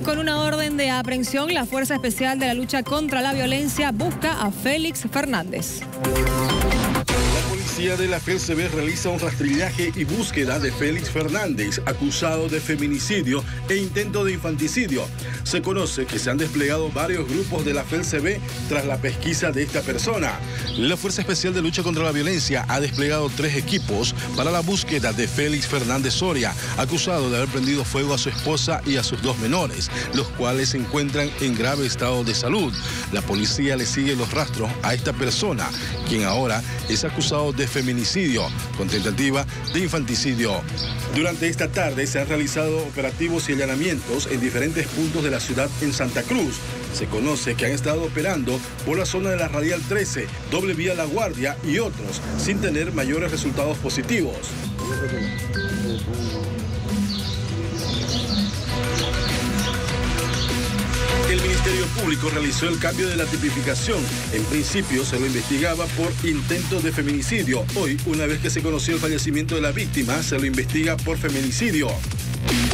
Con una orden de aprehensión, la Fuerza Especial de la Lucha contra la Violencia busca a Félix Fernández. La policía de la FELCB realiza un rastrillaje y búsqueda de Félix Fernández, acusado de feminicidio e intento de infanticidio. Se conoce que se han desplegado varios grupos de la FELCB tras la pesquisa de esta persona. La Fuerza Especial de Lucha contra la Violencia ha desplegado 3 equipos para la búsqueda de Félix Fernández Soria, acusado de haber prendido fuego a su esposa y a sus 2 menores, los cuales se encuentran en grave estado de salud. La policía le sigue los rastros a esta persona, quien ahora es acusado de feminicidio con tentativa de infanticidio. Durante esta tarde se han realizado operativos y allanamientos en diferentes puntos de la ciudad en Santa Cruz. Se conoce que han estado operando por la zona de la Radial 13, doble vía La Guardia y otros, sin tener mayores resultados positivos. El Ministerio Público realizó el cambio de la tipificación. En principio se lo investigaba por intento de feminicidio. Hoy, una vez que se conoció el fallecimiento de la víctima, se lo investiga por feminicidio.